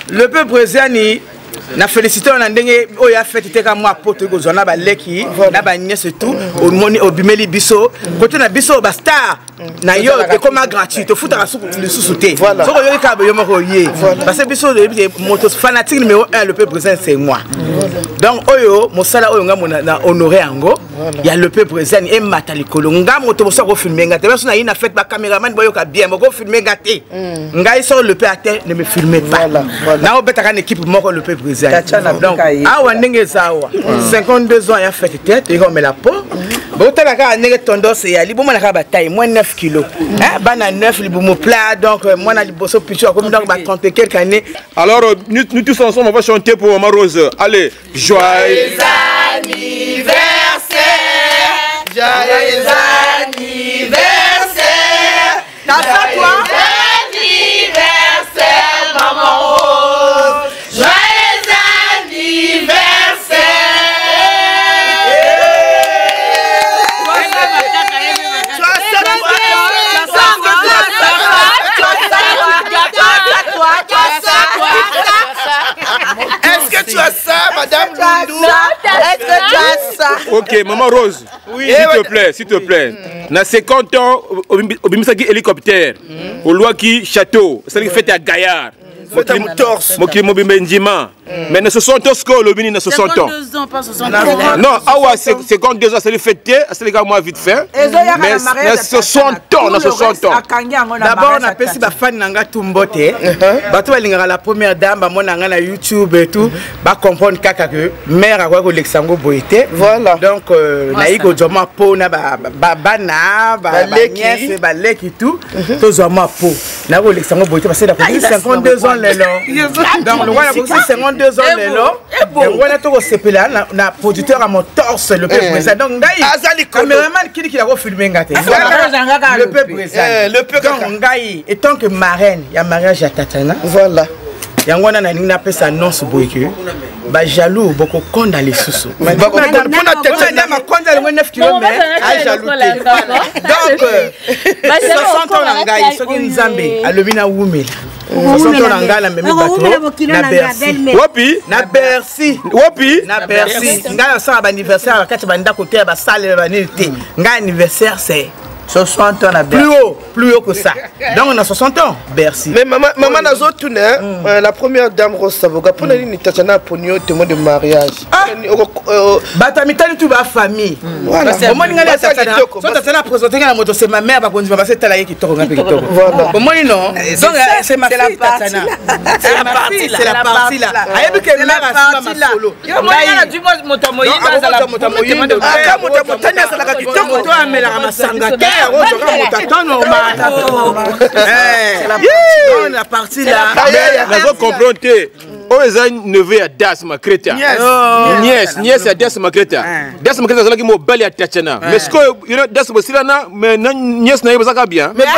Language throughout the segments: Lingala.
le peuple brésilien na félicité on ndenge oyo a fait te ka moi poto ko zona ba leki na ba nièce tout au moni obimeli biso côté na biso ba star na yo et comme gratuit to futa le sous-souté so ko yo ka yo moko yé parce que biso moto fanatique numéro 1 le peuple brésilien c'est moi donc oyo mosala oyo nga na honorer yango ya le peuple brésilien et matali kolo nga moto bosa ko filmer ngate parce na ina fait ba caméraman boyo ka bien moko filmer ngate ngai so le peuple à terre ne me filmez pas na obeta kan équipe moko le peuple brésilien donc awa ndenge zawa 52 ans ya fait tête et comme la peau boto la ka ndenge tendance ya libomo na ka bataille moins 9 kilos hein bana 9 libomo plat donc moi na liboso picho comme donc ba 30 quelques années. Alors nous tous ensemble on va chanter pour Maman Rose. Allez, joyeux anniversaire, joyeux anniversaire. T'as ça toi? Anniversaire Maman Rose. Joyeux anniversaire. Est-ce que tu as ça, Madame Loulou? Est-ce que tu as ça? Ok, Maman Rose, s'il te plaît. Dans 50 ans, au Bimisaki hélicoptère, au Loaki château, c'est qui fait à Gaillard. Mon Benjima. Mais ne 60 ans, ce que le mini ne 60 ans. 52 ans, pas 60 ans. Non, 52 ans, c'est le fêté, c'est les gars, moi, vite fait. Mais 60 ans, 60 ans. D'abord, on appelle si ma fan nanga tumbote. Bato balingara la première dame, mon nanga na YouTube et tout, ba comprendre kaka que mère a quoi que Lexango boité. Voilà. Donc naïgo joma po na ba bana, ba nièce, ba leki tout. To joma po. Na ko Lexango boité parce que la 52 ans les donc le voilà 52 ans les lots. Et voilà tout au CPLA na producteur à mon torse le peuple brésilien. Donc ngai caméraman qui a refilmé ngate. Le peuple brésilien. Le peuple ngai et tant que marraine, il y a mariage à Tatana. Voilà. Yango na ninga pesa annonce boyeke. Ba jaloux boko konda les sous. Mais boko konda ma konda le 9 km à jaloux. Donc 60 ans na ngai soki nzambe alobina wumela. 60 ans na ngai la même bateau na Bercy. Wapi? Na Bercy. Wapi? Na Bercy. Ngai ça anniversaire kati banda côté ba salle ba nité. Ngai anniversaire c'est 60 ans à Bercy. Plus haut que ça. Donc on a 60 ans, Bercy. Mais maman n'a pas tourné, la première dame Rose Savoga, pour nous, Tatiana Ponyo, témoin de mariage. Batamita, tout va famille. Voilà. Au moins, Tatiana présenté la moto, c'est ma mère, parce que c'est talaye qui tourne. Au moins, non. C'est ma fille, Tatiana. C'est la partie là. C'est la partie là. Aïe, que mère a fait ma solo. Moi, du moins, Motamoyi, la partie là. Vous comprenez? Neveu à Das Makreta. Nièce à Das Makreta. Das Makreta, c'est là qui m'a balé à Tatiana. Mais ce que Das Makreta, mais nièce n'a pas bien. Mais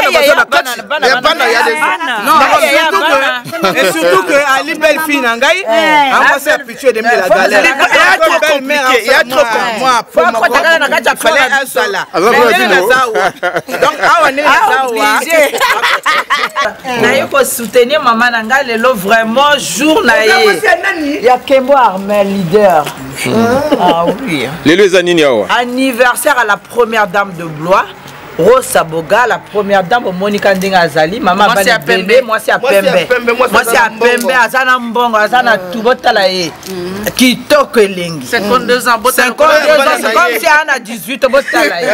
et surtout que Ali belle fille Nangai, on s'est habitué de me la galère. Il y a trop compliqué. Moi, pour moi, il fallait un sala. Donc, on est il faut soutenir maman Nanga, le lot vraiment jour na. Il y a Kembo Armel, leader. Ah oui. Les années anniversaire à la première dame de Blois. Rose Savoga, la première dame, Monica Ndinga Azali, maman moi c'est à Pembe, moi c'est à Pembe, moi c'est à Pembe, Azana Mbongo, Azana Tubotalaye, qui toque lingi. 52 ans, 52 ans, c'est comme si Anna 18 Botalaye.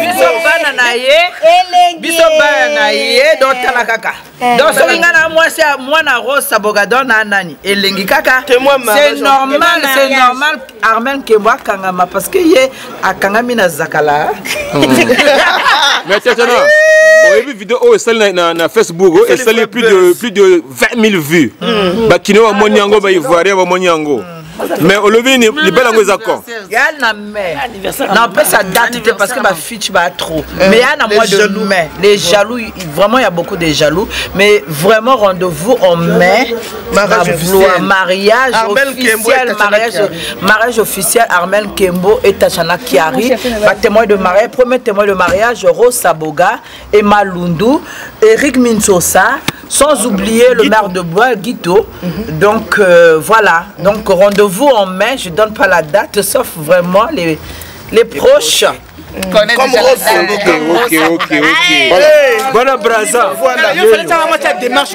Biso Bananaye, d'autres kaka. Donc, moi, na Rose Savoga, donne à Nani, et lingi kaka. C'est normal, Armel Kemwa Kangama, parce qu'il y a Kangamina Zakala. Mais Tatiana, on a vu une vidéo sur Facebook, et ça a plus de 20 000 vues. Bakino wa Moniango, ba Ivoirien wa Moniango. Mais on le vit, les belles angois d'accord. a na mai. Non, pas sa date parce que ma fille tu vas trop. Mais il y a un mois de mai. Les jaloux, vraiment il y a beaucoup de jaloux. Mais vraiment rendez-vous en mai. Mariage officiel, mariage officiel. Armel Kembo et Tachana Kiari. Témoin de mariage, premier témoin de mariage, Rose Saboga, Emma Lundu, Eric Minsosa. Sans oublier le maire de Bois, Guito. Donc voilà. Donc rendez-vous en mai. Je ne donne pas la date, sauf vraiment les proches. Comme ok. Voilà, Braza. Voilà. Il fallait faire la démarche.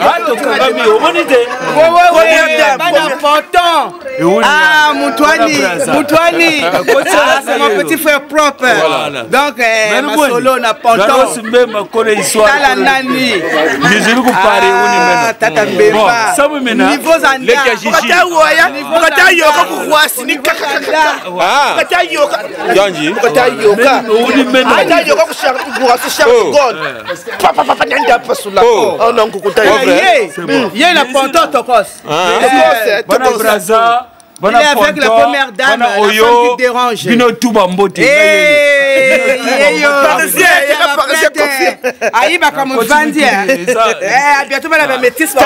Ah, Moutouani. C'est mon petit frère propre. Donc, ma solo n'a pas entendu. Tala Nani. Tata Mbemba. Niveau Zanda. Il y a la ponton tokos. Il est avec la première dame, la femme qui dérange. Aïba comme Vandi. Bientôt, elle va mettre ça.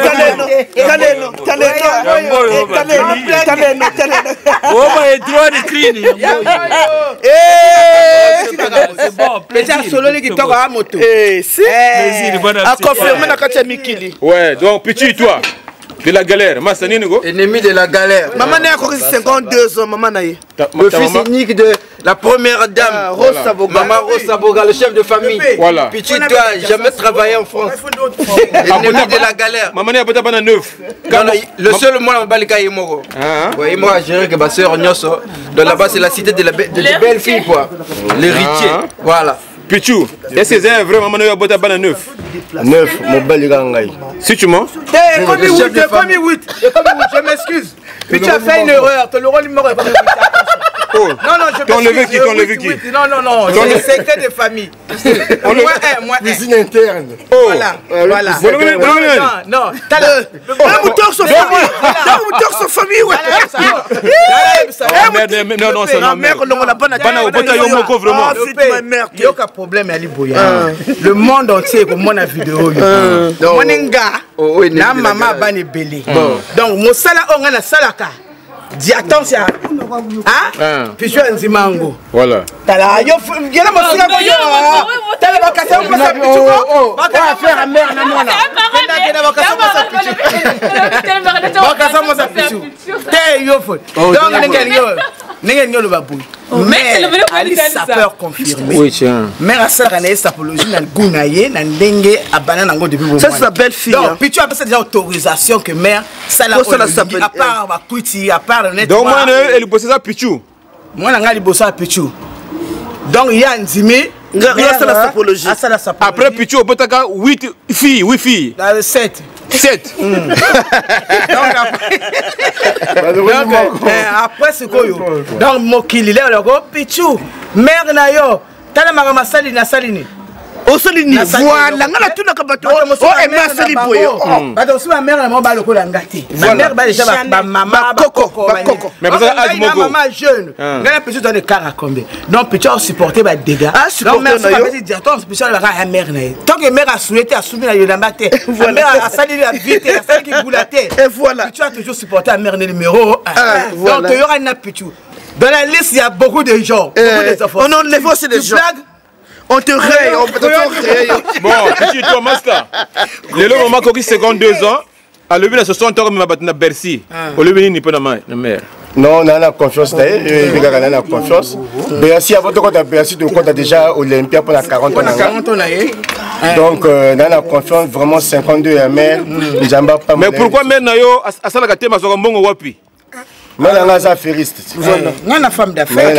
Ouais, donc petit toi. De la galère, ennemi de la galère. Maman n'a encore 52 ans, maman n'a. Le fils unique de la première dame, Rose Saboga. Maman Rose Saboga, le chef de famille. Voilà. Petit toi, jamais travaillé en France. Ennemi de la galère. Maman n'a pas de neuf. Le seul mois, Balika Imoro. Oui, moi, j'ai que ma soeur Nyoso. Donc là-bas, c'est la cité de belles filles, quoi. L'héritier. Voilà. Pichou, est-ce que c'est vrai, maman n'a pas de neuf? Neuf, mon bel gangaï. Si tu mens. Je m'excuse. Puis tu as fait une erreur. Tu l'auras numéro. Non, je t'as enlevé qui? Non, c'est le secret de famille. Moi, cuisine interne. Voilà. Non, t'as le moteur sur famille. Sur famille, ouais. Non, c'est ma mère. Il n'y a aucun problème, Ali Boya. Le monde entier, comme mon vidéo. Mon nga, na maman bani belé. Donc, mon sala on a la salaka. Dis attention. Hein? Puis je suis un zimango. Voilà. T'as la yo, viens là, mon sala. T'as la vacation, on va faire un mère, non, non. Mais Ali sapeur confirmé. Oui, tiens. Mère ça la sapologie na gounaye na ndenge abana nango depuis. Ça c'est sa belle fille. Donc puis tu as déjà autorisation que mère ça la à part ma kuti à part net. Donc moi elle bosse ça Pichou. Moi nga li bossa Pichou. Donc il y a Nzimi ça la sapologie. Après Pichou on peut avoir 8 filles. 7. Après c'est quoi yo? Donc mokili là le go Pichou mère na yo tala mama sali na salini. Osolini voilà ngala tuna kabato oh Emma sali boyo bato so ma mère na mo ba lokola ngati ma mère ba déjà ba maman coco mais parce que maman jeune ngala Pichou dans le car combien donc Pichou supporter ba dégâts donc mère ça va dire attends Pichou la mère na tant que mère a souhaité a soumis na yo lambate mère a sali la vite a sali qui boulaté et voilà Pichou a toujours supporté la mère numéro 1 donc il y aura une Pichou dans la liste il y a beaucoup de gens on enlève aussi des gens. On te raye, on peut te rayer. Bon, petit toi, Master. Le moment qu'on a 52 ans, à l'objet de 60 ans, on a Bercy. Au lieu de n'y pas de mère. Non, on a confiance d'ailleurs, on a confiance. Bercy, avant de compter à Bercy, on compte déjà Olympia pour la 40 ans. Donc, on a confiance, vraiment 52 mère. Mais pourquoi mère Nayo, à ça la gâté, ma soeur Mbongo Wapi? Moi, je suis un affairiste. Je suis une femme d'affaires.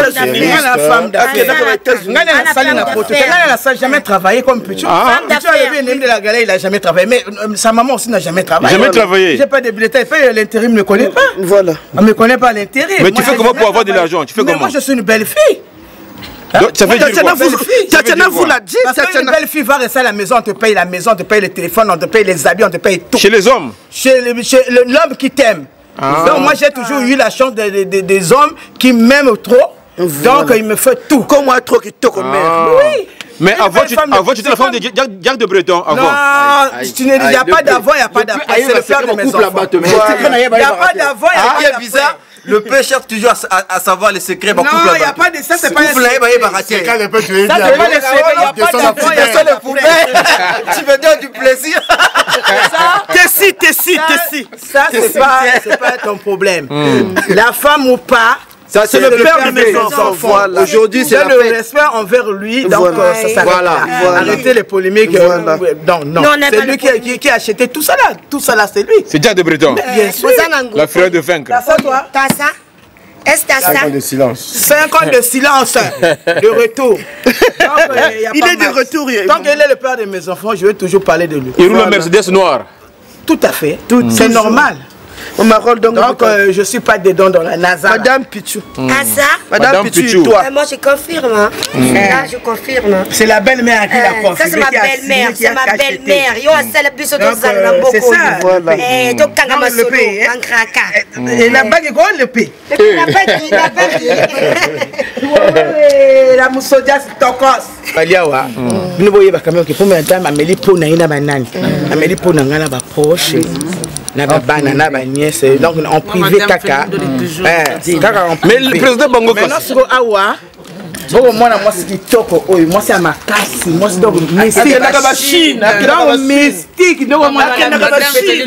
Je n'ai jamais travaillé comme Pichou. Pichou de la galère, il n'a jamais travaillé. Mais sa maman aussi n'a jamais travaillé. Jamais travaillé. Je n'ai pas de bulletin. L'intérim ne me connaît pas. Voilà. On ne me connaît pas l'intérim. Mais tu fais comment pour avoir de l'argent? Tu fais comment? Moi, je suis une belle fille. Ça fait Tatiana vous l'a dit. Parce qu'une belle fille va rester à la maison, on te paye la maison, on te paye le téléphone, on te paye les habits, on te paye tout. Chez les hommes? Chez l'homme qui t'aime. Donc moi j'ai toujours eu la chance des hommes qui m'aiment trop. Donc il me fait tout. Comme moi trop qui te comme oui. Mais avant, tu étais la femme de Jacques de Breton. Non, il n'y a pas d'avant, il n'y a pas d'après. C'est le père de mes enfants. Il n'y a pas d'avant, il n'y a pas d'après. Bizarre. Le père cherche toujours à savoir les secrets. Non, il n'y a pas de ça, c'est pas les secrets. Ça, c'est pas les secrets, il n'y a pas d'avant, il n'y a pas d'après. Tu veux dire du plaisir. Tessie. Ça, c'est pas ton problème. La femme ou pas. Ça, c'est le père de mes enfants. Voilà. Aujourd'hui, c'est le respect envers lui. Donc, ça s'arrête là. Arrêtez les polémiques. Non. C'est lui qui a acheté tout ça là. Tout ça là, c'est lui. C'est Jacques de Breton. Bien sûr. La frère de Vaincre. T'as ça, toi? T'as ça? Est-ce que t'as ça? 5 ans de silence. 5 ans de silence. De retour. Il est de retour. Tant qu'il est le père de mes enfants, je vais toujours parler de lui. Il roule un Mercedes noir. Tout à fait. C'est normal. Donc, je ne suis pas dedans dans la NASA. Madame Pichou. Ah ça? Madame Pichou, toi. Moi je confirme. Là je confirme. C'est la belle-mère qui l'a confirmé. Ça c'est ma belle-mère. C'est ma belle-mère. Yo c'est le plus de ça là beaucoup. C'est ça. Et donc quand on le paye, un craquant. Et la bague est quoi le paye? La bague. La moussodia tokos. Aliawa. Nous voyons quand même que pour madame Amélie Pona ina banane. Amélie Pona ngana ba proche. Na ba bana na ba nièce. Donc en privé kaka. Mais le président Bango maintenant sur awa. Bon moi c'est kitoko oyo moi c'est makasi moi c'est donc mystique na ba Chine donc mystique donc moi na ba Chine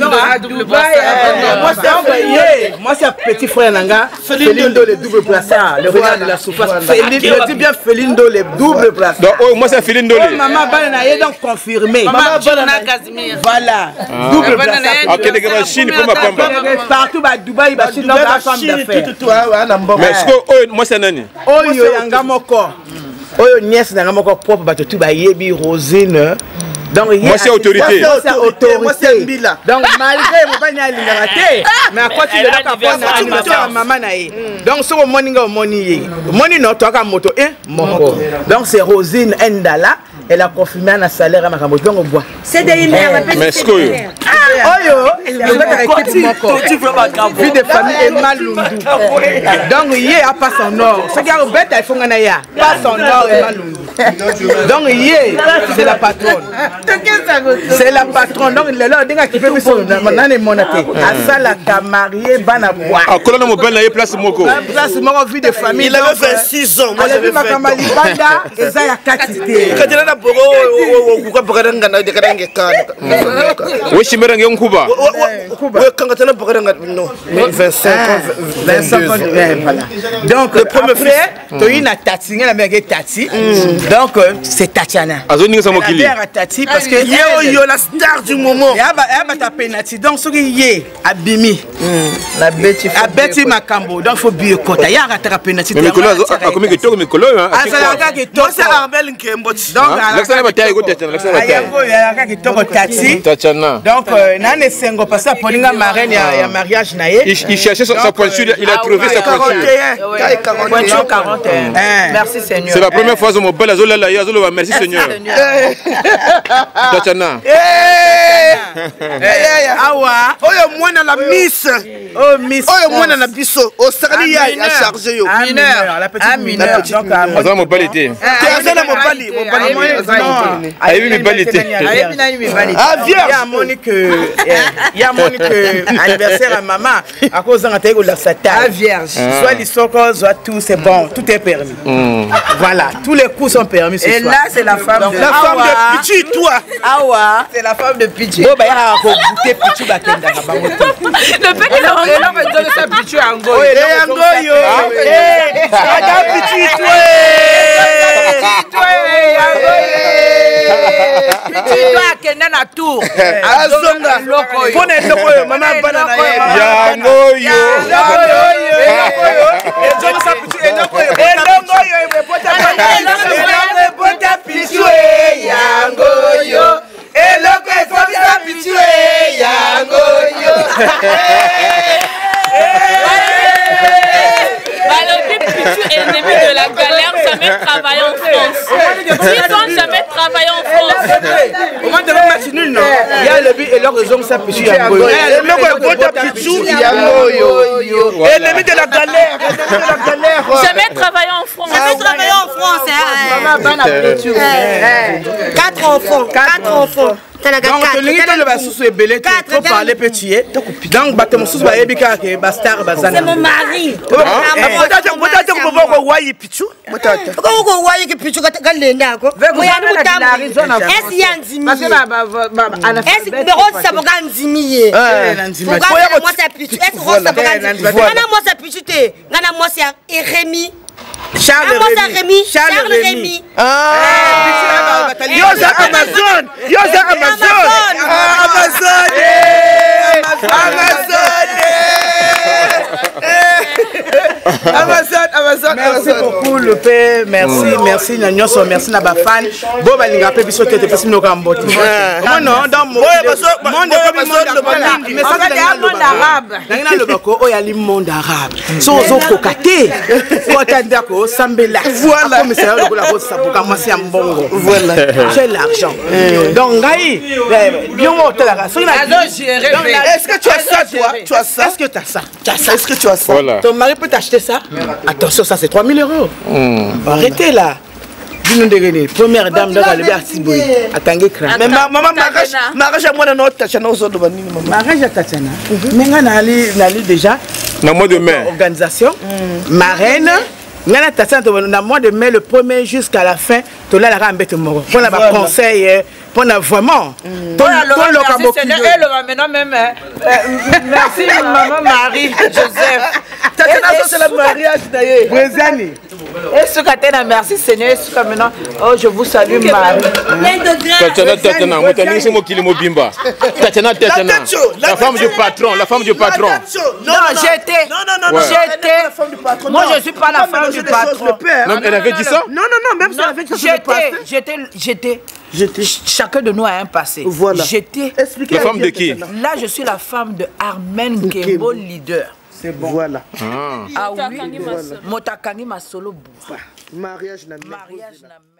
moi c'est petit frère nanga Felindo le double placard le renard de la surface Felindo je dis bien Felindo le double placard donc moi c'est Felindo le maman bana na ye donc confirmé maman bana Casimir voilà double placard OK de la Chine pour ma pamba partout ba Dubaï ba Chine donc la femme d'affaires mais est-ce que moi c'est nani oyo yanga moko oyo nièce na moko propre bato tu ba yebi Rosine donc moi c'est autorité moi c'est Mbila donc malgré mon banya lingara te mais à quoi tu le ka pona animation maman na ye donc so moninga moni no to ka moto moko donc c'est Rosine Ndala elle a confirmé un salaire à Makambo donc on boit c'est des mères mais est-ce que oyo vie de famille et malundu donc yé a pas son or ce qui a bête il faut ngana ya pas son or et malundu donc yé c'est la patronne c'est la patronne donc le là dinga qui peut biso na monate asala ka marié bana bois ah kolona mo bana place moko vie de famille il avait 26 ans moi j'avais 20 ans banda eza ya katité katela boro ko bokadanga na dekadanga kana we chimera nge nkuba we kangatela bokadanga non 25 ans voilà donc le premier frère to ina tati ngana menge tati donc c'est Tatiana azoni ngasa mokili la tati parce que yo la star du moment ya ba ta penalty donc soki ye abimi la beti makambo donc faut bien kota ya rataka penalty mais mikolo akomi kitoko mikolo asala ka kitoko c'est Arbel Nkemboti donc l'accent ba taille ko Tatiana ya ka kitoko tati Tatiana donc nane sengo parce que polinga marraine ya mariage na ye il cherchait sa pointure il a trouvé sa pointure 41 merci Seigneur c'est la première fois mon bel azola la yazolo merci Seigneur Tatiana awa oyo mwana la miss oyo mwana na biso osakali ya chargé yo mineur la petite mineur donc azala mobalité azala mobali ayebi mibalité ya monique anniversaire à maman à cause d'un taille la sata vierge soit l'isoko soit tout c'est bon tout est permis voilà tous les coups sont permis ce soir et là c'est la femme de Pichu toi awa c'est la femme de Pichu oh bah ya ko goûter Pichu ba kenda ka bango le fait que là on donne ça Pichu ango yo madame Pichu toi Pichu toi kenda na tour azonga loko yo pona loko yo mama bana na ye yango yo ezonga sa Pichu eloko yo ebota Pichu yango yo eloko efobisa Pichu yango yo Pichu ennemi de la galère, ça jamais travaillé en France. Ils n'ont jamais travaillé en France. Au moins de match nul, non. Il y a le but et leur raison, ça peut suivre. Ennemi de la galère. Jamais travaillé en France. Jamais travaillé en France. Quatre enfants. Donc, c'est mon mari. Charles Rémy. Yoza Amazon. Merci beaucoup le père, merci Nagnoso, merci na ba fan. Bo ba linga pe biso tete pesi no kambote. Non dans monde arabe. Nangina le bako o ya li monde arabe. So zo kokate. Ko tanda ko sambela. Voilà, mais c'est le la rosa pour commencer à mbongo. Voilà. J'ai l'argent. Donc ngai, bien on te la raison. Est-ce que tu as ça toi? Tu as ça? Est-ce que tu as ça? Est-ce que tu as ça? Ton mari peut t'acheter ça? Attention, ça c'est 3 000 €. Arrêtez là. Première dame de la Liberté. Attendez, mais maman, mariage à moi, non, Tatiana, aux autres, mariage à Tatiana. Mais on a déjà. Dans le mois de mai. Organisation. Marraine. Dans le mois de mai, le 1er jusqu'à la fin, tu l'as la rambette mort. Pour la conseil, pour la vraiment. Merci, maman Marie, Joseph. C'est le mariage d'ailleurs. Brésani. Est-ce que tu as merci Seigneur? Est-ce que maintenant, oh, je vous salue, Marie. Tatiana, la femme du patron, Non, j'étais. Moi, je ne suis pas la femme du patron. Non, elle avait dit ça? Non, même si elle avait dit ça. J'étais. Chacun de nous a un passé. Voilà. J'étais. La femme de qui? Là, je suis la femme de Armen Kembo, leader. C'est bon. Voilà. Ah oui. Motakangi Masolo. Mariage n'a